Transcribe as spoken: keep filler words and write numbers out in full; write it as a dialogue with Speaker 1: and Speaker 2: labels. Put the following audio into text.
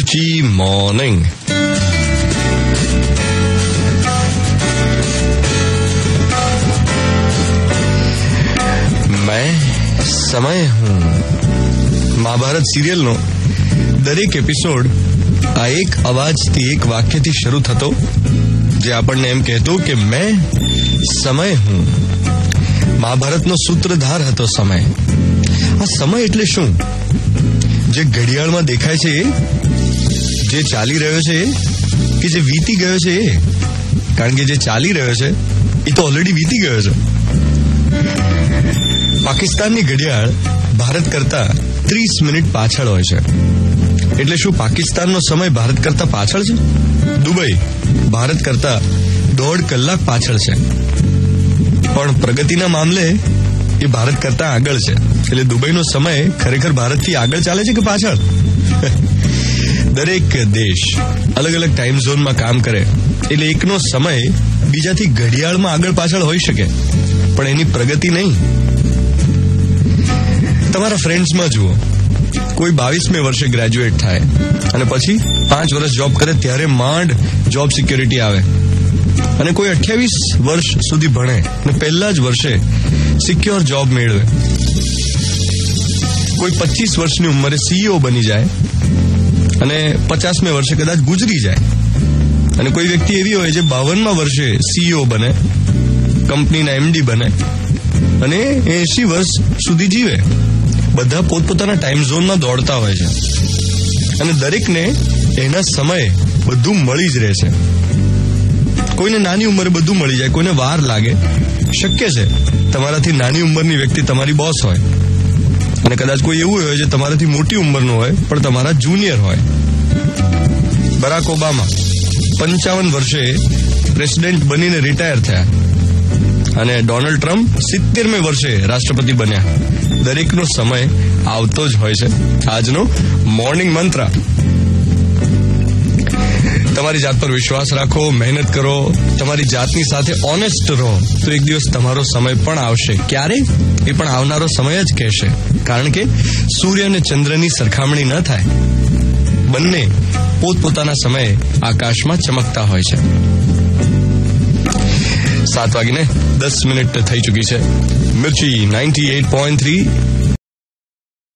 Speaker 1: मिर्ची मॉर्निंग। मैं समय हूं। મહાભારત સિરિયલનો દરેક એપિસોડ આ એક અવાજથી એક વાક્યથી શરૂ થતો, જે આપણને એમ કહેતો કે મેં સમય હું। મહાભારતનો સૂત્રધાર હતો સમય। આ સમય એટલે શું? જે ઘડિયાળમાં દેખાય છે એ, જે ચાલી રહ્યો છે એ, કે જે વીતી ગયો છે એ? કારણ કે જે ચાલી રહ્યો છે એ તો ઓલરેડી વીતી ગયો છે। પાકિસ્તાનની ઘડિયાળ ભારત કરતા ત્રીસ મિનિટ પાછળ હોય છે। એટલે શું પાકિસ્તાનનો સમય ભારત કરતા પાછળ છે? દુબઈ ભારત કરતા દોઢ કલાક પાછળ છે, પણ પ્રગતિના મામલે એ ભારત કરતા આગળ છે। એટલે દુબઈનો સમય ખરેખર ભારતથી આગળ ચાલે છે કે પાછળ? દરેક દેશ અલગ અલગ ટાઈમ ઝોનમાં કામ કરે એટલે એકનો સમય બીજાથી ઘડિયાળમાં આગળ પાછળ હોઈ શકે, પણ એની પ્રગતિ નહીં। તમારા ફ્રેન્ડ્સમાં જુઓ, કોઈ બાવીસમે વર્ષે ગ્રેજ્યુએટ થાય અને પછી પાંચ વર્ષ જોબ કરે ત્યારે માંડ જોબ સિક્યોરિટી આવે, અને કોઈ અઠ્યાવીસ વર્ષ સુધી ભણે અને પહેલા જ વર્ષે સિક્યોર જોબ મેળવે। કોઈ પચીસ વર્ષની ઉંમરે સીઈઓ બની જાય અને પચાસમે વર્ષે કદાચ ગુજરી જાય, અને કોઈ વ્યક્તિ એવી હોય જે બાવનમાં વર્ષે સીઈઓ બને, કંપનીના એમડી બને અને એસી વર્ષ સુધી જીવે। બધા પોતપોતાના ટાઈમ ઝોનમાં દોડતા હોય છે અને દરેકને એના સમયે બધું મળી જ રહે છે। કોઈને નાની ઉંમરે બધું મળી જાય, કોઈને વાર લાગે। શક્ય છે તમારાથી નાની ઉંમરની વ્યક્તિ તમારી બોસ હોય, અને કદાચ કોઈ એવું હોય જે તમારાથી મોટી ઉંમરનું હોય પણ તમારા જુનિયર હોય। બરાક ઓબામા પંચાવન વર્ષે પ્રેસિડેન્ટ બનીને રિટાયર થયા, અને ડોનાલ્ડ ટ્રમ્પ સિત્તેરમે વર્ષે રાષ્ટ્રપતિ બન્યા। દરેકનો સમય આવતો જ હોય છે। આજનો મોર્નિંગ મંત્ર: તમારી જાત પર વિશ્વાસ રાખો, મહેનત કરો, તમારી જાતની સાથે ઓનેસ્ટ રહો, તો એક દિવસ તમારો સમય પણ આવશે। ક્યારે? એ પણ આવનારો સમય જ કહેશે, કારણ કે સૂર્ય અને ચંદ્રની સરખામણી ન થાય। બંને પોતપોતાના સમયે આકાશમાં ચમકતા હોય છે। સાત વાગીને દસ મિનિટ થઈ ચૂકી છે। Mirchi ninety eight point three